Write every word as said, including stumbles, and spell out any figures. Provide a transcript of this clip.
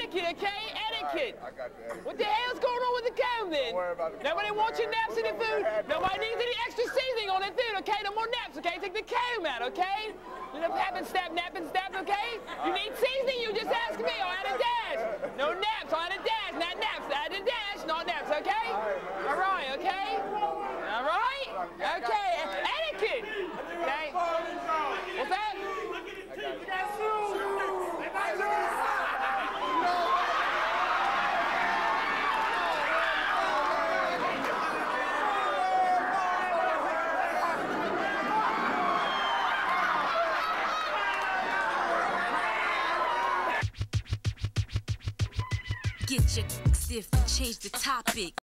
etiquette, okay? Etiquette. Right, I got that. What the hell's going on with the comb then? Don't worry about it. Nobody wants your naps in the food. Nobody needs any extra seasoning on the food, okay? No more naps, okay? Take the comb out, okay? You know, nap and snap, nap and snap, okay? You need seasoning, you just ask me. I'll add a dash. No naps, I'll add a dash, not naps. Add a dash, not naps, okay? All right, okay? All right? Okay. Etiquette. Okay? What's that? Get your stiff and change the topic.